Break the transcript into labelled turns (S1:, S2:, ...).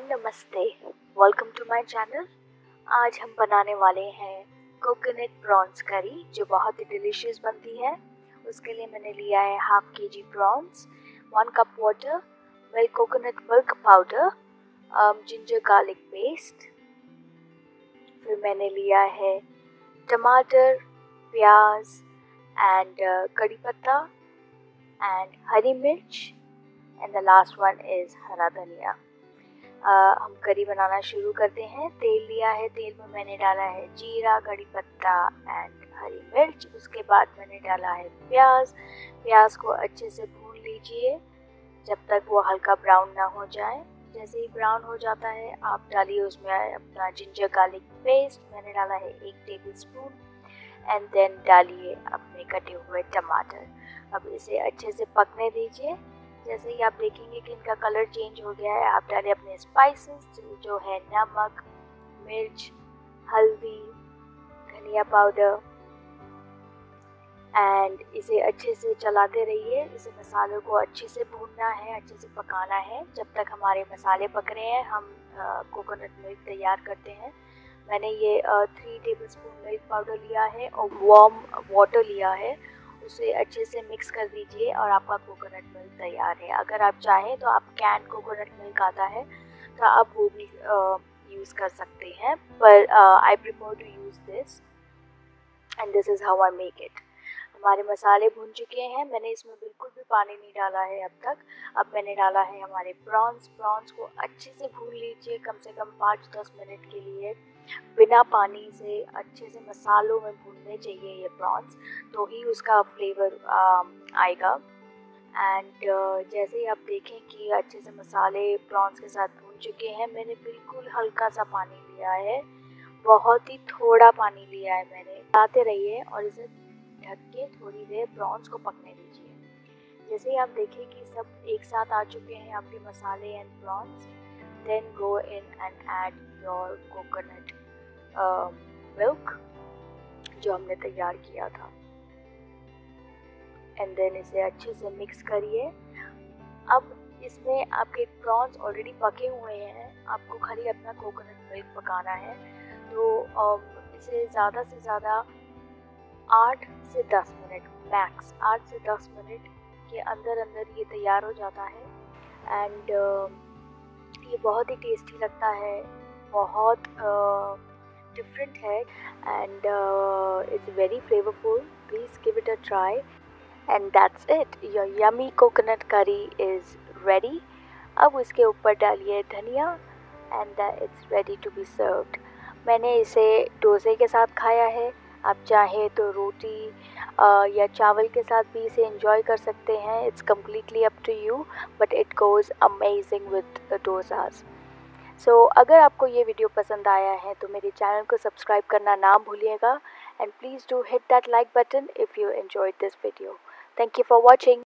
S1: नमस्ते, welcome to my channel. आज हम बनाने वाले हैं कोकोनट प्रॉन्स करी जो बहुत ही डिलीशियस बनती है। उसके लिए मैंने लिया है half kg prawns, 1 cup water, milk coconut milk powder, ginger garlic paste. फिर मैंने लिया है टमाटर, प्याज एंड कड़ी पत्ता एंड हरी मिर्च and the last one is हरा धनिया। हम करी बनाना शुरू करते हैं। तेल लिया है, तेल में मैंने डाला है जीरा, कड़ी पत्ता एंड हरी मिर्च। उसके बाद मैंने डाला है प्याज को अच्छे से भून लीजिए जब तक वो हल्का ब्राउन ना हो जाए। जैसे ही ब्राउन हो जाता है आप डालिए उसमें अपना जिंजर गार्लिक पेस्ट। मैंने डाला है 1 टेबलस्पून एंड देन डालिए अपने कटे हुए टमाटर। अब इसे अच्छे से पकने दीजिए। जैसे ही आप देखेंगे कि इनका कलर चेंज हो गया है, आप डालें अपने स्पाइसेस जो है नमक, मिर्च, हल्दी, धनिया पाउडर एंड इसे अच्छे से चलाते रहिए। इसे मसालों को अच्छे से भूनना है, अच्छे से पकाना है। जब तक हमारे मसाले पक रहे हैं हम कोकोनट मिल्क तैयार करते हैं। मैंने ये 3 टेबलस्पून मिल्क पाउडर लिया है और वार्म वाटर लिया है। उसे अच्छे से मिक्स कर दीजिए और आपका कोकोनट मिल्क तैयार है। अगर आप चाहें तो आप कैन कोकोनट मिल्क आता है तो आप वो भी यूज़ कर सकते हैं, पर I prefer to use this and this is how I make it. हमारे मसाले भून चुके हैं। मैंने इसमें बिल्कुल भी पानी नहीं डाला है अब तक। अब मैंने डाला है हमारे प्रॉन्स को अच्छे से भून लीजिए, कम से कम 5-10 मिनट के लिए बिना पानी से अच्छे से मसालों में भूनने चाहिए ये प्रॉन्स, तो ही उसका फ्लेवर आएगा। एंड जैसे ही आप देखें कि अच्छे से मसाले प्रॉन्स के साथ भून चुके हैं, मैंने बिल्कुल हल्का सा पानी लिया है, बहुत ही थोड़ा पानी लिया है मैंने। चलाते रहिए और इसे ढक के थोड़ी देर प्रॉन्स को पकने दीजिए। जैसे ही आप देखें कि सब एक साथ आ चुके हैं आपके मसाले and prawns, then go in and add your coconut milk जो हमने तैयार किया था एंड देन इसे अच्छे से मिक्स करिए। अब इसमें आपके प्रॉन्स ऑलरेडी पके हुए हैं, आपको खाली अपना कोकोनट मिल्क पकाना है। तो इसे ज़्यादा से ज़्यादा 8 से 10 मिनट मैक्स 8 से 10 मिनट के अंदर ये तैयार हो जाता है। एंड ये बहुत ही टेस्टी लगता है, बहुत डिफरेंट है and it's very flavourful. Please give it a try and that's it, your yummy coconut curry is ready. अब इसके ऊपर डालिए धनिया and it's ready to be served. मैंने इसे डोसे के साथ खाया है, आप चाहें तो रोटी या चावल के साथ भी इसे एंजॉय कर सकते हैं। It's completely up to you, but it goes amazing with dosas. So अगर आपको ये वीडियो पसंद आया है तो मेरे चैनल को सब्सक्राइब करना ना भूलिएगा and please do hit that like button if you enjoyed this video. Thank you for watching.